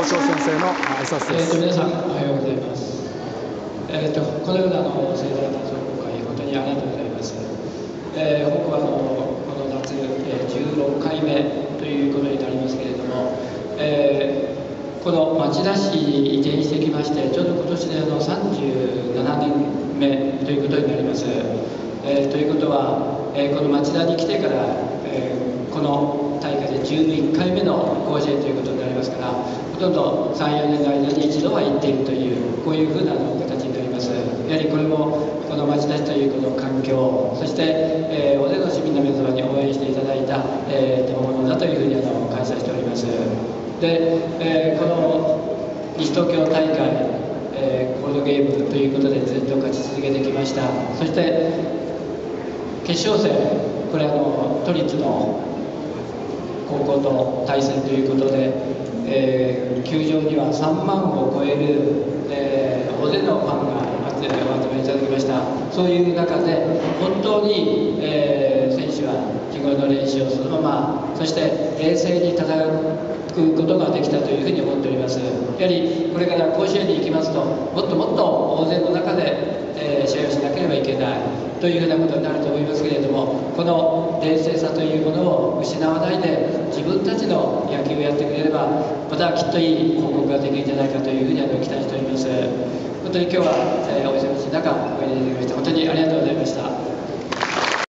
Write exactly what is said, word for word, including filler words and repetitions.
校長先生の挨拶です。 えー、と皆さんおはようございます。えー、とこのようなあの盛大な壮行会、本当にありがとうございます。えー、僕はあのこの夏、えー、じゅうろっかいめということになりますけれども、えー、この町田市に移転してきまして、ちょうど今年であのさんじゅうななねんめということになります。えー、ということは、えー、この町田に来てから、えー、この大会でじゅういっかいめの甲子園ということになりますから、ほとんどさん、よねんの間に一度は行っているという、こういうふうな形になります。やはりこれもこの町田市というこの環境、そして、えー、大勢の市民の皆様に応援していただいた、えー、ものだというふうにあの開催しております。で、えー、この西東京大会、えー、ボードゲームということでずっと勝ち続けてきました。そして決勝戦、これあの都立の高校と対戦ということで、えー、球場にはさんまんを超える、えー、大勢のファンがお集めいただきました。そういう中で本当に、えー、選手は日頃の練習をそのまま、そして冷静に戦うことができたというふうに思っております。やはりこれから甲子園に行きますと、もっともっと大勢の中で、えー、試合をしなければいけないというふうなことになると思いますけれども、この冷静さというものを失わないで自分たちの野球をやってくれれば、またきっといい報告ができるんじゃないかというふうに期待しております。本当に今日は、えー、お忙しい中おいでいただきまして本当にありがとうございました。